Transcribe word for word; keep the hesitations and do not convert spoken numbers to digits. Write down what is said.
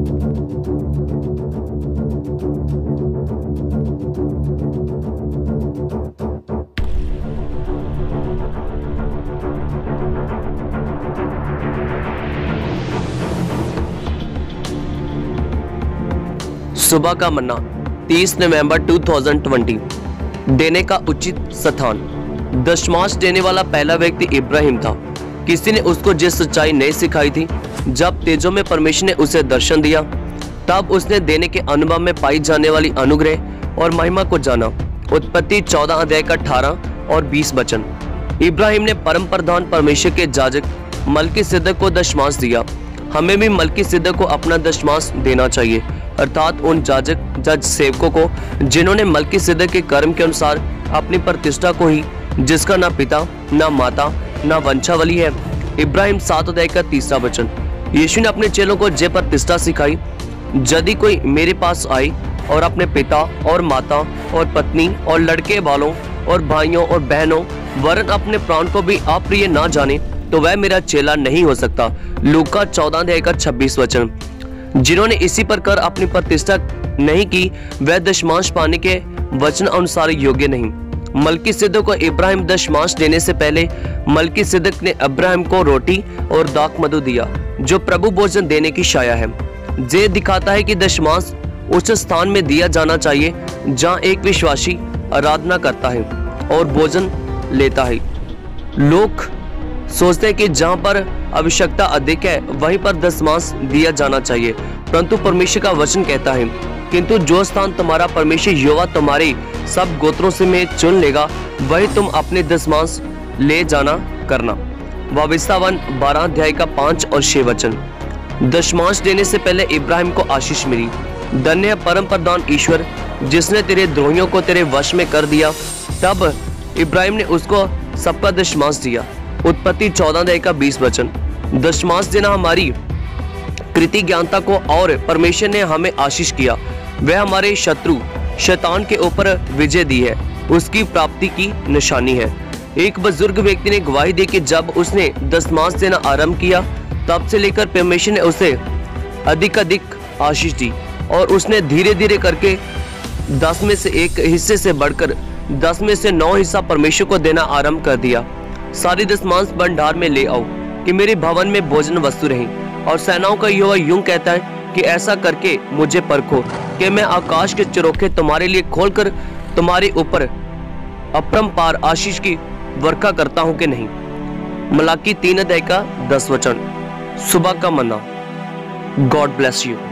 सुबह का मन्ना तीस नवंबर दो हज़ार बीस। देने का उचित स्थान। दशमांश देने वाला पहला व्यक्ति इब्राहिम था। किसी ने उसको जो सच्चाई नहीं सिखाई थी, जब तेजों में परमेश्वर ने उसे दर्शन दिया, तब उसने देने के अनुभव में पाई जाने वाली अनुग्रह और महिमा को जाना। उत्पत्ति चौदह अध्याय का अठारह और बीस वचन। इब्राहिम ने परम प्रधान परमेश्वर के याजक मलकीसिदक को दशमांश दिया। हमें भी मलकीसिदक को अपना दशमांश देना चाहिए, अर्थात उन याजक जज सेवकों को जिन्होंने मलकीसिदक के कर्म के अनुसार अपनी प्रतिष्ठा को ही, जिसका ना पिता ना माता ना वंशावली है। इब्राहिम सात अध्याय का तीसरा वचन। यीशु ने अपने चेलों को जे प्रतिष्ठा सिखाई, यदि कोई मेरे पास आए और अपने पिता और माता और पत्नी और लड़के वालों और भाइयों और बहनों वरन अपने प्राण को भी अप्रिय ना जाने, तो वह मेरा चेला नहीं हो सकता। लूका चौदह अध्याय का छब्बीस वचन। जिन्होंने इसी प्रकार अपनी प्रतिष्ठा नहीं की, वह दशमांश पाने के वचन अनुसार योग्य नहीं। मलकीसिदक को इब्राहिम दशमांश देने से पहले मलकीसिदक ने अब्राहम को रोटी और दाख मधु दिया, जो प्रभु भोजन देने की छाया है। ये दिखाता है कि दशमांश उस स्थान में दिया जाना चाहिए जहां एक विश्वासी आराधना करता है और भोजन लेता है। लोग सोचते हैं कि जहां पर आवश्यकता अधिक है वहीं पर दशमांश दिया जाना चाहिए, परंतु परमेश्वर का वचन कहता है, किंतु जो स्थान तुम्हारा परमेश्वर यहोवा तुम्हारे सब गोत्रों से में चुन लेगा, वही तुम अपने दशमांश ले जाना करना। वाविस्तावन बारह अध्याय का पांच और छह वचन। दशमांश देने से पहले इब्राहिम को आशीष मिली। धन्य है परम प्रधान ईश्वर, जिसने तेरे द्रोहियों को तेरे वश में कर दिया। तब इब्राहिम ने उसको सबका दशमांश दिया। उत्पत्ति चौदह अध्याय का बीस वचन। दशमांश देना हमारी कृति ज्ञानता को, और परमेश्वर ने हमें आशीष किया। वह हमारे शत्रु शैतान के ऊपर विजय दी है, उसकी प्राप्ति की निशानी है। एक बुजुर्ग व्यक्ति ने गवाही दी कि जब उसने दशमांश देना आरंभ किया, तब से लेकर परमेश्वर ने उसे अधिक अधिक आशीष दी, और उसने धीरे धीरे करके दस में से एक हिस्से से बढ़कर दस में से नौ हिस्सा परमेश्वर को देना आरंभ कर दिया। सारी दशमांश भंडार में ले आओ कि मेरे भवन में भोजन वस्तु रहे। और सेनाओं का यहोवा यूं कहता है कि ऐसा करके मुझे परखो कि मैं आकाश के चरोखे तुम्हारे लिए खोलकर तुम्हारे ऊपर अपरंपार आशीष की वर्षा करता हूं कि नहीं। मलाकी तीन अध्याय का दस वचन। सुबह का मन्ना। God bless you.